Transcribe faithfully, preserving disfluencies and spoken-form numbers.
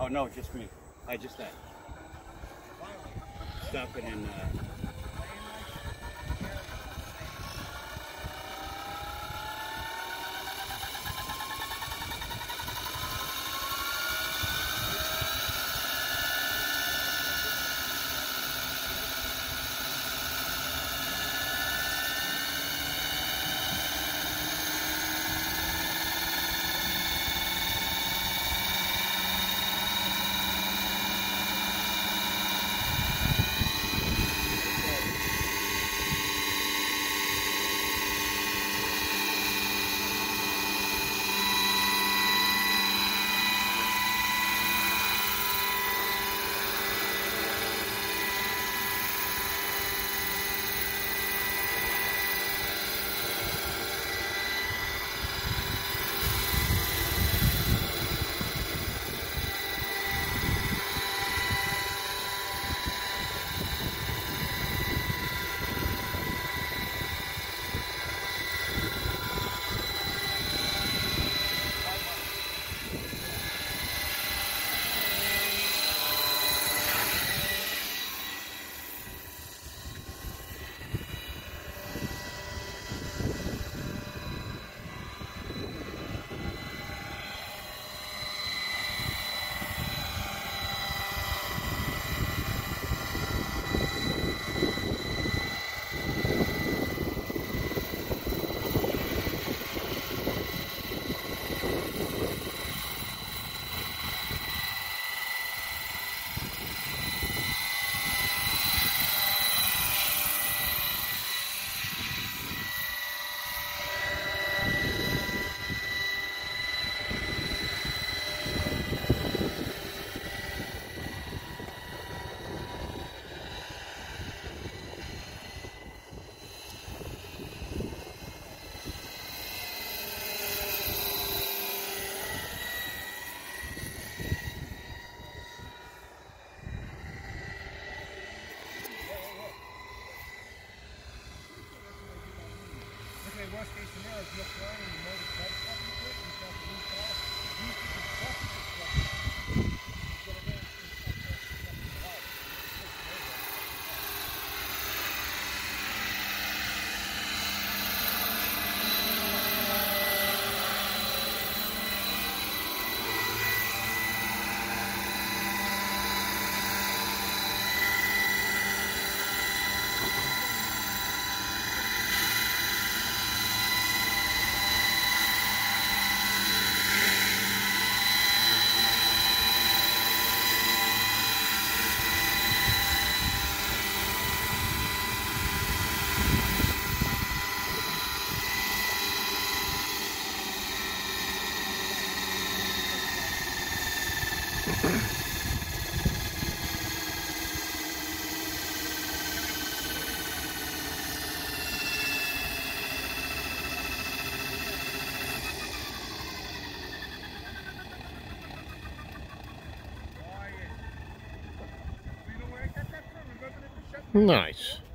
Oh no, just me. I just that. Stop it in. Uh, worst case scenario is you're flying and you know the club stuff you put, you start to lose off. You keep the stuff you put stuff in. Get it in, and stuff there, Nice.